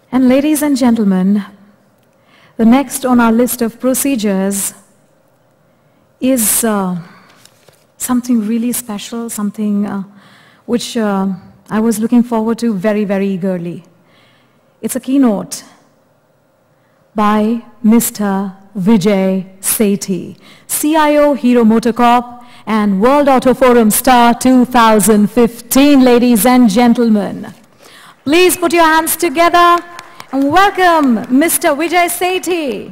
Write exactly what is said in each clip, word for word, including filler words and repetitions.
And ladies and gentlemen, the next on our list of procedures is uh, something really special, something uh, which uh, I was looking forward to very, very eagerly. It's a keynote by Mister Vijay Sethi, C I O Hero MotoCorp and World Auto Forum Star two thousand fifteen, ladies and gentlemen. Please put your hands together and welcome Mister Vijay Sethi,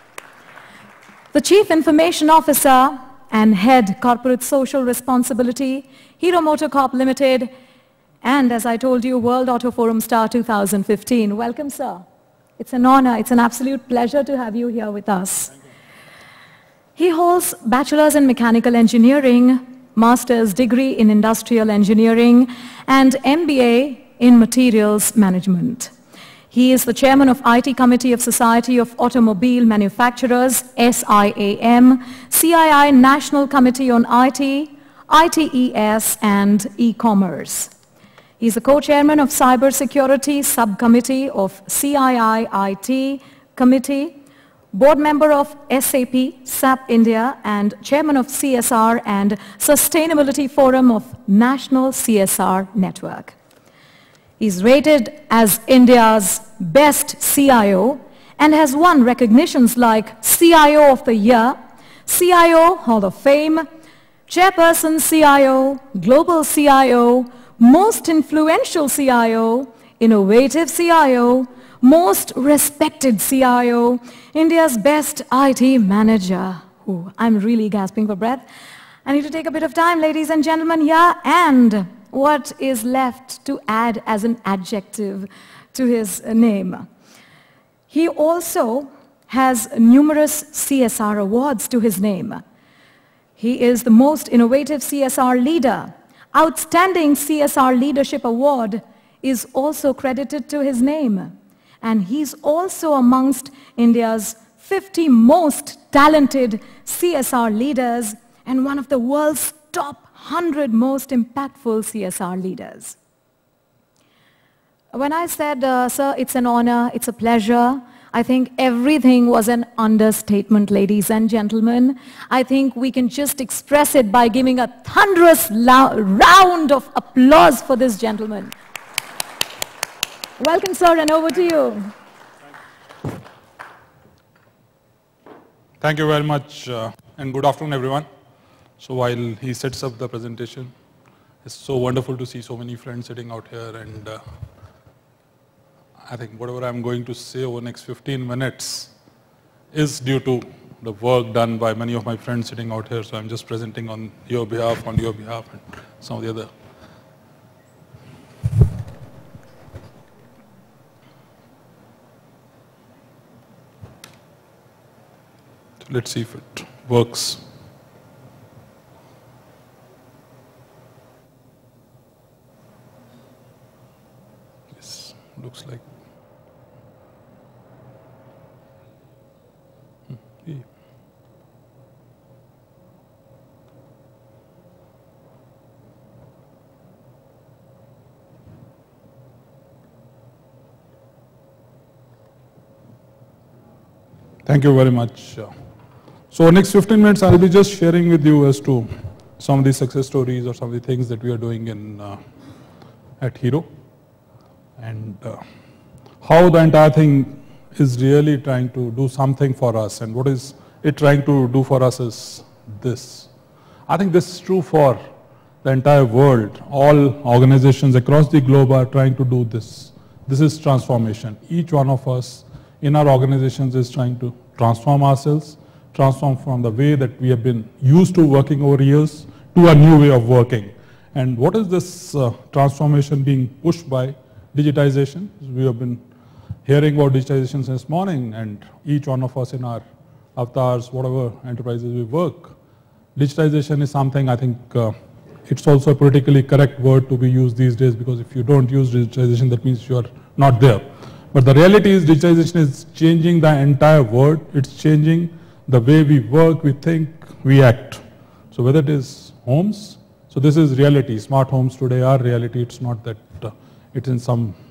the Chief Information Officer and Head Corporate Social Responsibility, Hero MotoCorp Limited, and as I told you, World Auto Forum Star two thousand fifteen. Welcome, sir. It's an honor, it's an absolute pleasure to have you here with us. He holds Bachelor's in Mechanical Engineering, Master's degree in Industrial Engineering, and M B A in Materials Management. He is the Chairman of I T Committee of Society of Automobile Manufacturers, S I A M, C I I National Committee on I T, I T E S, and E-Commerce. He is the co-chairman of Cybersecurity Subcommittee of C I I I T Committee, board member of S A P, S A P India, and chairman of C S R and Sustainability Forum of National C S R Network. He's rated as India's best C I O and has won recognitions like C I O of the Year, C I O Hall of Fame, Chairperson C I O, Global C I O, Most Influential C I O, Innovative C I O, Most Respected C I O, India's Best I T Manager. Ooh, I'm really gasping for breath. I need to take a bit of time, ladies and gentlemen, here. And what is left to add as an adjective to his name? He also has numerous C S R awards to his name. He is the most innovative C S R leader. Outstanding C S R Leadership Award is also credited to his name. And he's also amongst India's fifty most talented C S R leaders and one of the world's top one hundred most impactful C S R leaders. When I said, uh, sir, it's an honor, it's a pleasure, I think everything was an understatement, ladies and gentlemen. I think we can just express it by giving a thunderous round of applause for this gentleman. Welcome, sir, and over to you. Thank you very much, uh, and good afternoon, everyone. So while he sets up the presentation, it's so wonderful to see so many friends sitting out here, and uh, I think whatever I'm going to say over the next fifteen minutes is due to the work done by many of my friends sitting out here. So I'm just presenting on your behalf, on your behalf, and some of the other. So let's see if it works. Yes, looks like. Thank you very much. So next fifteen minutes, I'll be just sharing with you as to some of the success stories or some of the things that we are doing in uh, at Hero, and uh, how the entire thing is really trying to do something for us, and what is it trying to do for us is this. I think this is true for the entire world. All organizations across the globe are trying to do this. This is transformation. Each one of us in our organizations is trying to transform ourselves, transform from the way that we have been used to working over years to a new way of working. And what is this uh, transformation being pushed by? Digitization. We have been hearing about digitization since morning, and each one of us in our avatars, whatever enterprises we work, digitization is something I think uh, it's also a politically correct word to be used these days, because if you don't use digitization, that means you are not there. But the reality is digitization is changing the entire world. It's changing the way we work, we think, we act. So whether it is homes, so this is reality. Smart homes today are reality. It's not that uh, it's in some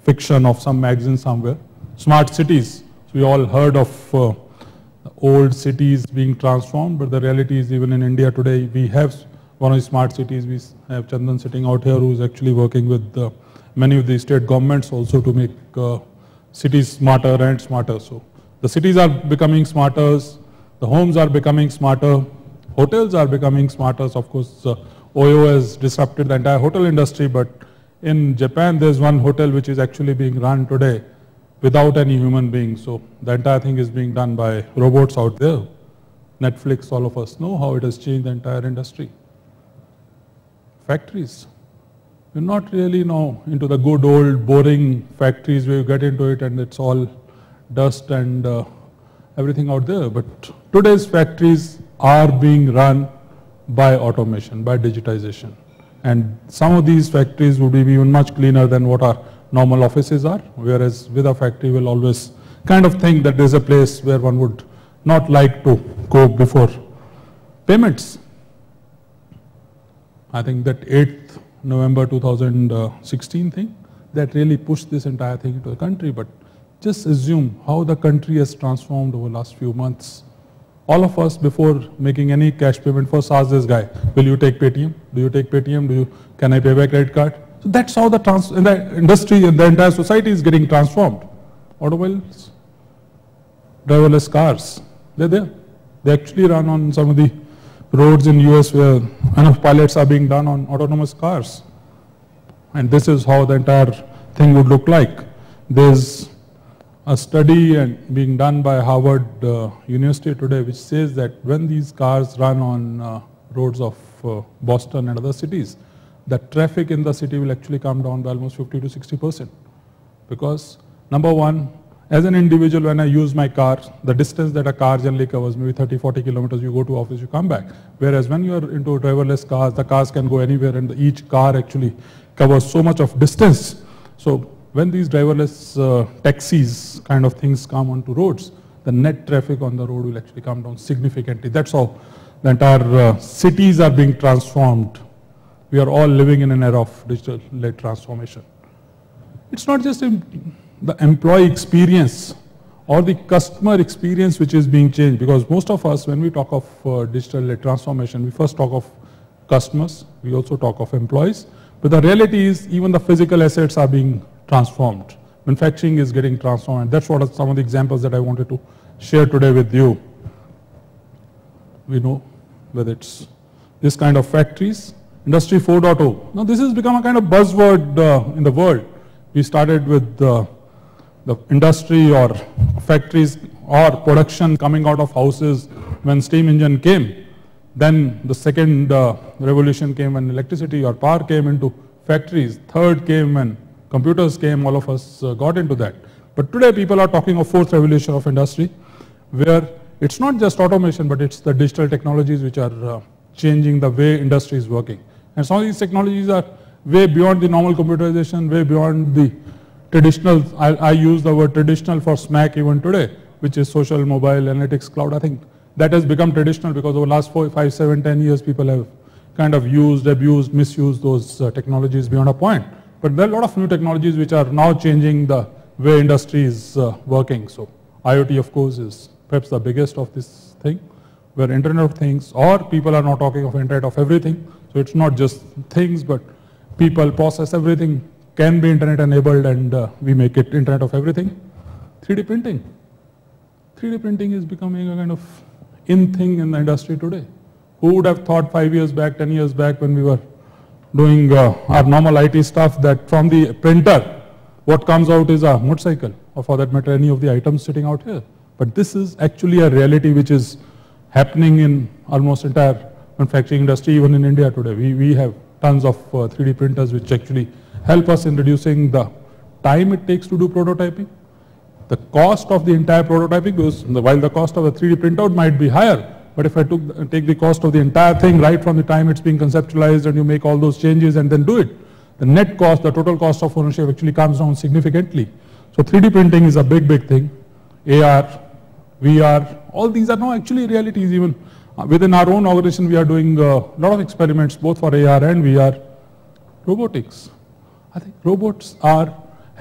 fiction of some magazine somewhere. Smart cities. So we all heard of uh, old cities being transformed, but the reality is even in India today, we have one of the smart cities. We have Chandan sitting out here who is actually working with uh, many of the state governments also to make uh, cities smarter and smarter. So the cities are becoming smarter, the homes are becoming smarter, hotels are becoming smarter. Of course, uh, Oyo has disrupted the entire hotel industry, but in Japan there's one hotel which is actually being run today without any human being. So the entire thing is being done by robots out there. Netflix, all of us know how it has changed the entire industry. Factories. You're not really now into the good old boring factories where you get into it and it's all dust and uh, everything out there. But today's factories are being run by automation, by digitization. And some of these factories would be even much cleaner than what our normal offices are, whereas with a factory we'll always kind of think that there's a place where one would not like to go before. Payments. I think that eighth November two thousand sixteen thing, that really pushed this entire thing into the country. But just assume how the country has transformed over the last few months. All of us, before making any cash payment, first ask this guy, will you take Paytm? Do you take Paytm? Do you, can I pay by credit card? So that's how the, trans in the industry and the entire society is getting transformed. Automobiles, driverless cars, they're there. They actually run on some of the roads in U S where enough pilots are being done on autonomous cars. And this is how the entire thing would look like. There's a study and being done by Harvard uh, University today which says that when these cars run on uh, roads of uh, Boston and other cities, the traffic in the city will actually come down by almost fifty to sixty percent. Because number one, as an individual, when I use my car, the distance that a car generally covers, maybe thirty, forty kilometers, you go to office, you come back. Whereas when you are into driverless cars, the cars can go anywhere and each car actually covers so much of distance. So when these driverless uh, taxis kind of things come onto roads, the net traffic on the road will actually come down significantly. That's how the entire uh, cities are being transformed. We are all living in an era of digital-led transformation. It's not just in the employee experience or the customer experience which is being changed, because most of us, when we talk of uh, digital transformation, we first talk of customers, we also talk of employees, but the reality is even the physical assets are being transformed. Manufacturing is getting transformed, and that's what are some of the examples that I wanted to share today with you. We know whether it's this kind of factories, Industry four point oh. Now this has become a kind of buzzword uh, in the world. We started with uh, the industry or factories or production coming out of houses when steam engine came. Then the second uh, revolution came when electricity or power came into factories. Third came when computers came, all of us uh, got into that. But today people are talking of fourth revolution of industry, where it's not just automation, but it's the digital technologies which are uh, changing the way industry is working. And some of these technologies are way beyond the normal computerization, way beyond the traditional, I, I use the word traditional for SMAC even today, which is social, mobile, analytics, cloud. I think that has become traditional because over the last four, five, seven, ten years, people have kind of used, abused, misused those uh, technologies beyond a point. But there are a lot of new technologies which are now changing the way industry is uh, working. So IoT, of course, is perhaps the biggest of this thing, where Internet of Things, or people are now talking of Internet of Everything. So it's not just things, but people, process, everything can be Internet enabled, and uh, we make it Internet of Everything. three D printing. three D printing is becoming a kind of in thing in the industry today. Who would have thought five years back, ten years back when we were doing uh, our normal I T stuff, that from the printer, what comes out is a motorcycle, or for that matter, any of the items sitting out here. But this is actually a reality which is happening in almost entire manufacturing industry, even in India today. We, we have tons of uh, three D printers which actually help us in reducing the time it takes to do prototyping. The cost of the entire prototyping goes, while the cost of a three D printout might be higher, but if I took, take the cost of the entire thing right from the time it's being conceptualized and you make all those changes and then do it, the net cost, the total cost of ownership actually comes down significantly. So three D printing is a big, big thing. A R, V R, all these are now actually realities. Even within our own organization, we are doing a lot of experiments both for A R and V R. Robotics. I think robots are, have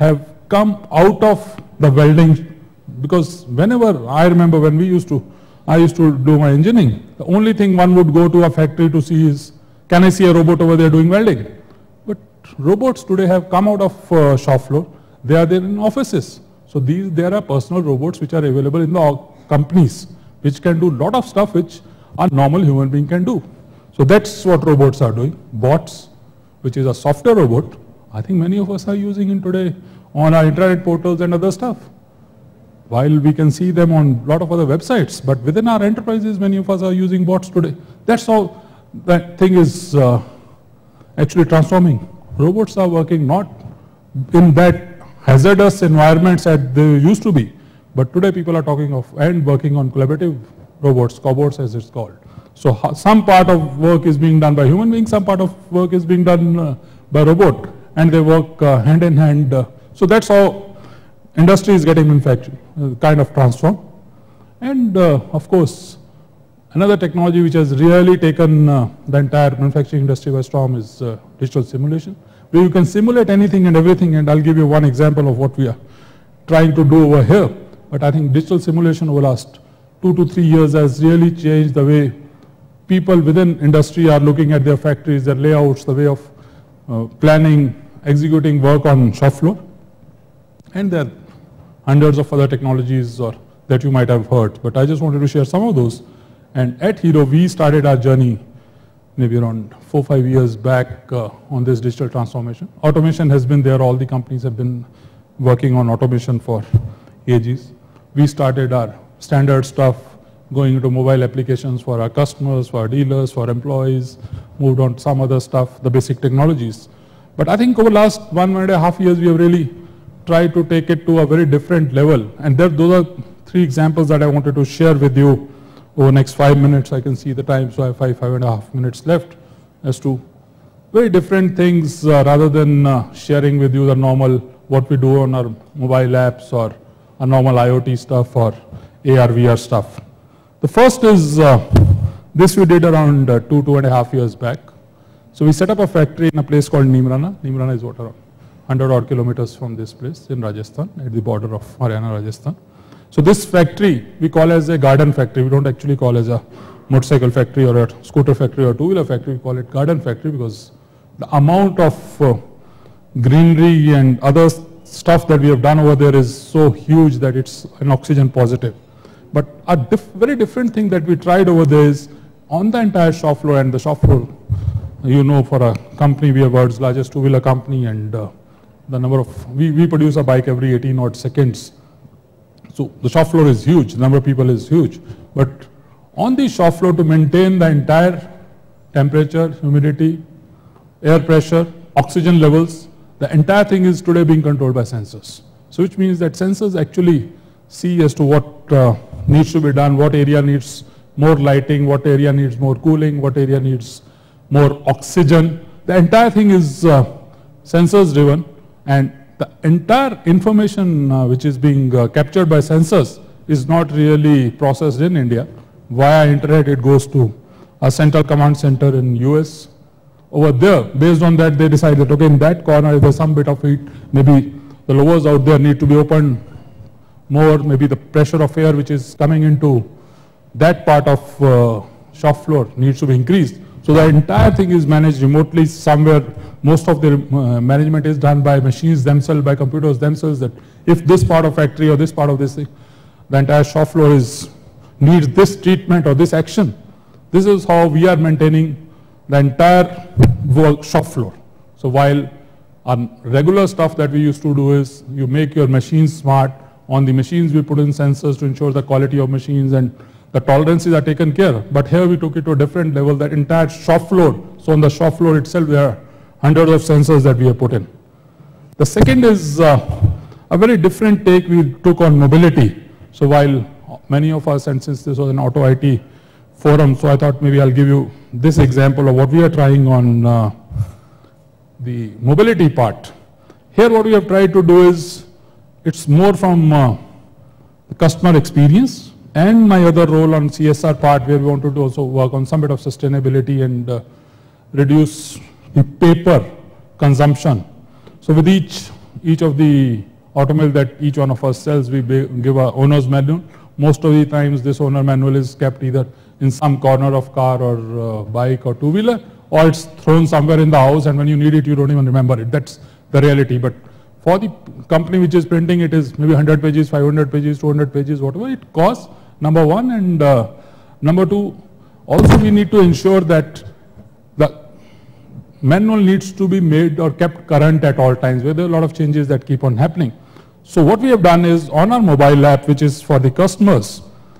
come out of the welding, because whenever, I remember when we used to, I used to do my engineering, the only thing one would go to a factory to see is, can I see a robot over there doing welding? But robots today have come out of uh, shop floor, they are there in offices. So these, there are personal robots which are available in the companies, which can do a lot of stuff which a normal human being can do. So that's what robots are doing. Bots, which is a software robot, I think many of us are using it today on our internet portals and other stuff. While we can see them on a lot of other websites, but within our enterprises, many of us are using bots today. That's how that thing is uh, actually transforming. Robots are working not in that hazardous environments that they used to be, but today people are talking of and working on collaborative robots, cobots as it's called. So some part of work is being done by human beings, some part of work is being done uh, by robot, and they work uh, hand in hand. Uh, so that's how industry is getting manufactured, uh, kind of transformed. And uh, of course, another technology which has really taken uh, the entire manufacturing industry by storm is uh, digital simulation, where you can simulate anything and everything, and I'll give you one example of what we are trying to do over here. But I think digital simulation over the last two to three years has really changed the way people within industry are looking at their factories, their layouts, the way of uh, planning, executing work on shop floor. And there are hundreds of other technologies or that you might have heard, but I just wanted to share some of those. And at Hero, we started our journey maybe around four, five years back uh, on this digital transformation. Automation has been there, all the companies have been working on automation for ages. We started our standard stuff, going into mobile applications for our customers, for our dealers, for employees, moved on to some other stuff, the basic technologies. But I think over the last one and a half years, we have really tried to take it to a very different level. And there, those are three examples that I wanted to share with you over the next five minutes. I can see the time, so I have five, five and a half minutes left as to very different things uh, rather than uh, sharing with you the normal, what we do on our mobile apps or a normal IoT stuff or A R, V R stuff. The first is, uh, this we did around uh, two, two and a half years back. So we set up a factory in a place called Neemrana. Neemrana is what, around one hundred odd kilometers from this place in Rajasthan, at the border of Haryana, Rajasthan. So this factory, we call as a garden factory. We don't actually call as a motorcycle factory or a scooter factory or two-wheeler factory. We call it garden factory because the amount of uh, greenery and other stuff that we have done over there is so huge that it's an oxygen positive. But a diff very different thing that we tried over there is on the entire shop floor, and the shop floor, you know, for a company, we are world's largest two-wheeler company, and uh, the number of, we, we produce a bike every eighteen odd seconds. So the shop floor is huge, the number of people is huge. But on the shop floor, to maintain the entire temperature, humidity, air pressure, oxygen levels, the entire thing is today being controlled by sensors. So which means that sensors actually see as to what uh, needs to be done, what area needs more lighting, what area needs more cooling, what area needs more oxygen. The entire thing is uh, sensors driven, and the entire information uh, which is being uh, captured by sensors is not really processed in India. Via internet it goes to a central command center in U S. Over there, based on that, they decide that, okay, in that corner if there's some bit of heat, maybe the lowers out there need to be opened more, maybe the pressure of air which is coming into that part of uh, shop floor needs to be increased. So the entire thing is managed remotely somewhere. Most of the uh, management is done by machines themselves, by computers themselves, that if this part of factory or this part of this thing, the entire shop floor is needs this treatment or this action. This is how we are maintaining the entire work shop floor. So while our regular stuff that we used to do is you make your machines smart, on the machines we put in sensors to ensure the quality of machines and the tolerances are taken care of. But here we took it to a different level, that entire shop floor. So on the shop floor itself there are hundreds of sensors that we have put in. The second is uh, a very different take we took on mobility. So while many of us, and since this was an auto I T forum, so I thought maybe I'll give you this example of what we are trying on uh, the mobility part. Here what we have tried to do is, it's more from uh, the customer experience and my other role on C S R part, where we wanted to also work on some bit of sustainability and uh, reduce the paper consumption. So with each, each of the automill that each one of us sells, we give a owner's manual. Most of the times this owner manual is kept either in some corner of car or uh, bike or two-wheeler, or it's thrown somewhere in the house, and when you need it, you don't even remember it. That's the reality. But for the company which is printing, it is maybe one hundred pages, five hundred pages, two hundred pages, whatever it costs, number one. And uh, number two, also we need to ensure that the manual needs to be made or kept current at all times, where there are a lot of changes that keep on happening. So what we have done is, on our mobile app, which is for the customers,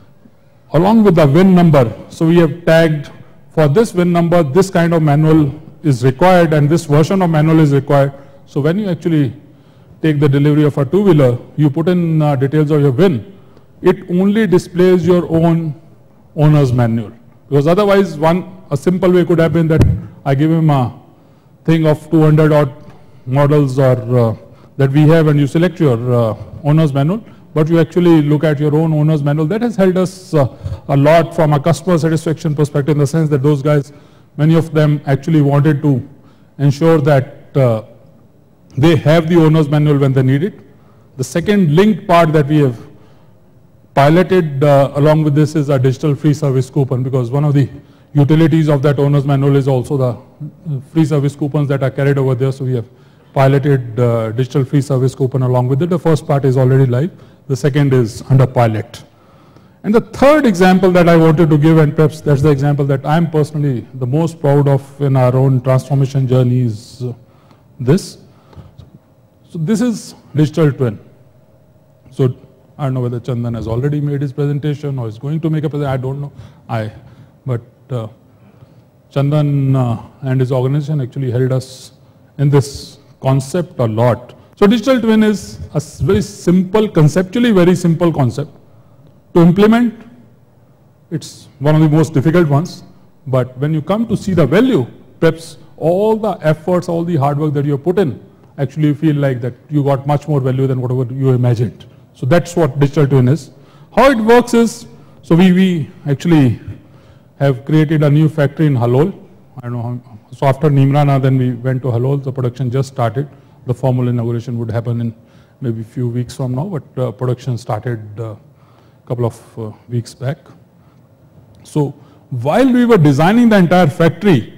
along with the V I N number, so we have tagged for this V I N number, this kind of manual is required and this version of manual is required. So when you actually take the delivery of a two-wheeler, you put in uh, details of your V I N, it only displays your own owner's manual. Because otherwise, one a simple way could have been that I give him a thing of two hundred odd models or uh, that we have, and you select your uh, owner's manual, but you actually look at your own owner's manual. That has helped us uh, a lot from a customer satisfaction perspective, in the sense that those guys, many of them actually wanted to ensure that uh, they have the owner's manual when they need it. The second linked part that we have piloted uh, along with this is a digital free service coupon, because one of the utilities of that owner's manual is also the free service coupons that are carried over there. So we have piloted uh, digital free service coupon along with it. The first part is already live. The second is under pilot. And the third example that I wanted to give, and perhaps that's the example that I'm personally the most proud of in our own transformation journey, is uh, this. So this is digital twin. So I don't know whether Chandan has already made his presentation or is going to make a presentation. I don't know. I, but uh, Chandan uh, and his organization actually helped us in this concept a lot. So digital twin is a very simple, conceptually very simple concept. To implement, it's one of the most difficult ones. But when you come to see the value, perhaps all the efforts, all the hard work that you have put in, actually you feel like that you got much more value than whatever you imagined. So that's what digital twin is. How it works is, so we, we actually have created a new factory in Halol. I don't know how, so after Neemrana, then we went to Halol. The production just started. The formal inauguration would happen in maybe a few weeks from now, but uh, production started a uh, couple of uh, weeks back. So while we were designing the entire factory,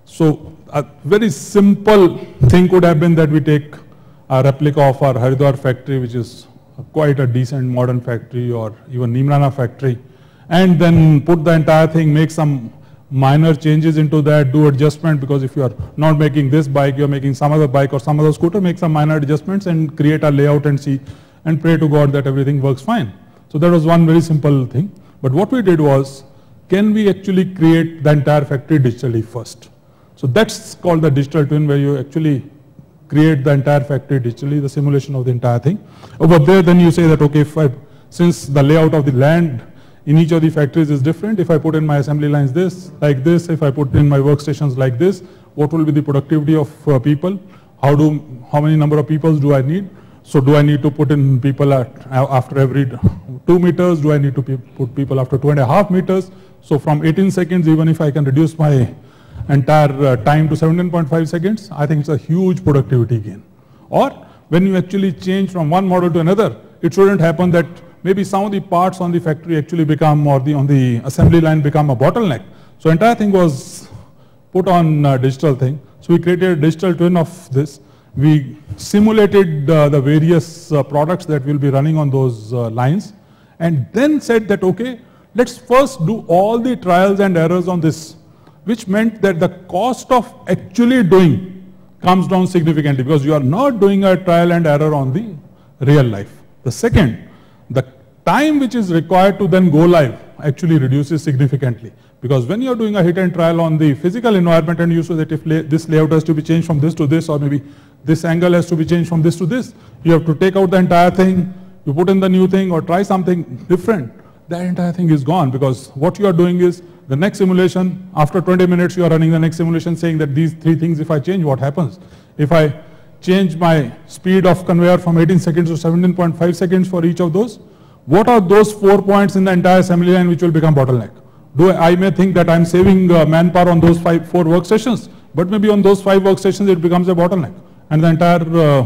so a very simple thing could have been that we take a replica of our Haridwar factory, which is quite a decent modern factory, or even Neemrana factory, and then put the entire thing, make some minor changes into that, do adjustment, because if you are not making this bike, you are making some other bike or some other scooter, make some minor adjustments and create a layout and see, and pray to God that everything works fine. So that was one very simple thing. But what we did was, can we actually create the entire factory digitally first? So that's called the digital twin, where you actually create the entire factory digitally, the simulation of the entire thing. Over there, then you say that, okay, if I, since the layout of the land in each of the factories is different, if I put in my assembly lines this, like this, if I put in my workstations like this, what will be the productivity of uh, people? How do, how many number of people do I need? So do I need to put in people at, after every two meters? Do I need to pe put people after two and a half meters? So from eighteen seconds, even if I can reduce my entire uh, time to seventeen point five seconds, I think it's a huge productivity gain. Or when you actually change from one model to another, it shouldn't happen that maybe some of the parts on the factory actually become, or the on the assembly line become a bottleneck. So entire thing was put on uh, digital thing. So we created a digital twin of this. We simulated uh, the various uh, products that will be running on those uh, lines, and then said that, okay, let's first do all the trials and errors on this, which meant that the cost of actually doing comes down significantly, because you are not doing a trial and error on the real life. The second, the time which is required to then go live actually reduces significantly, because when you are doing a hit and trial on the physical environment and you say that if lay, this layout has to be changed from this to this, or maybe this angle has to be changed from this to this, you have to take out the entire thing, you put in the new thing or try something different. That entire thing is gone, because what you are doing is the next simulation, after twenty minutes you are running the next simulation saying that these three things, if I change, what happens? If I change my speed of conveyor from eighteen seconds to seventeen point five seconds for each of those, what are those four points in the entire assembly line which will become bottleneck? Do I, I may think that I'm saving uh, manpower on those five, four workstations, but maybe on those five workstations it becomes a bottleneck, and the entire uh,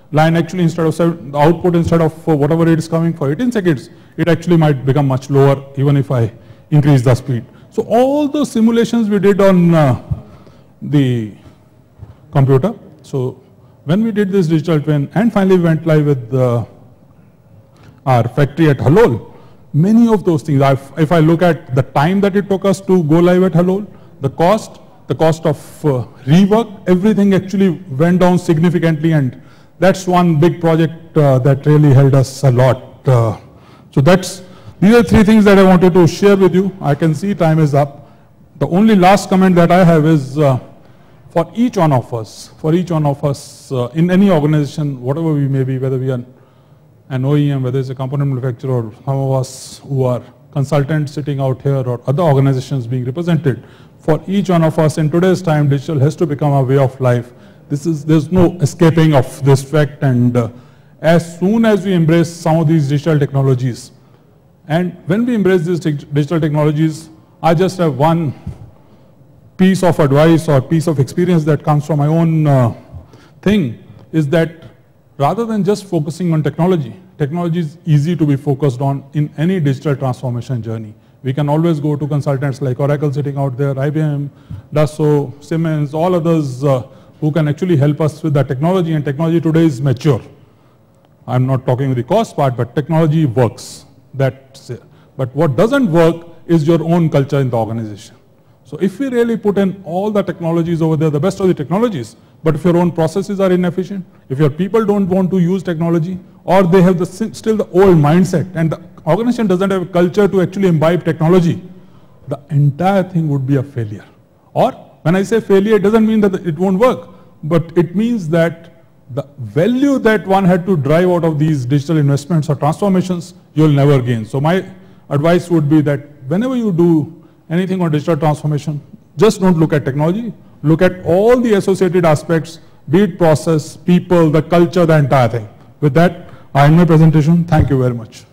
line actually instead of seven, the output instead of uh, whatever it is coming for eighteen seconds, it actually might become much lower even if I increase the speed. So all the simulations we did on uh, the computer. So when we did this digital twin and finally went live with uh, our factory at Halol, many of those things, I've, if I look at the time that it took us to go live at Halol, the cost, the cost of uh, rework, everything actually went down significantly, and that's one big project uh, that really helped us a lot. Uh, so that's, these are three things that I wanted to share with you. I can see time is up. The only last comment that I have is uh, for each one of us, for each one of us uh, in any organization, whatever we may be, whether we are an O E M, whether it's a component manufacturer, or some of us who are consultants sitting out here, or other organizations being represented, for each one of us in today's time, digital has to become a way of life. This is, there's no escaping of this fact, and uh, as soon as we embrace some of these digital technologies, and when we embrace these digital technologies, I just have one piece of advice or piece of experience that comes from my own uh, thing, is that rather than just focusing on technology, technology is easy to be focused on in any digital transformation journey. We can always go to consultants like Oracle sitting out there, I B M, Dassault, Siemens, all others uh, who can actually help us with the technology, and technology today is mature. I'm not talking with the cost part, but technology works. That's it. But what doesn't work is your own culture in the organization. So if we really put in all the technologies over there, the best of the technologies, but if your own processes are inefficient, if your people don't want to use technology, or they have the, still the old mindset, and the organization doesn't have a culture to actually imbibe technology, the entire thing would be a failure. Or when I say failure, it doesn't mean that it won't work, but it means that the value that one had to drive out of these digital investments or transformations, you'll never gain. So my advice would be that whenever you do anything on digital transformation, just don't look at technology, look at all the associated aspects, be it process, people, the culture, the entire thing. With that, I end my presentation. Thank you very much.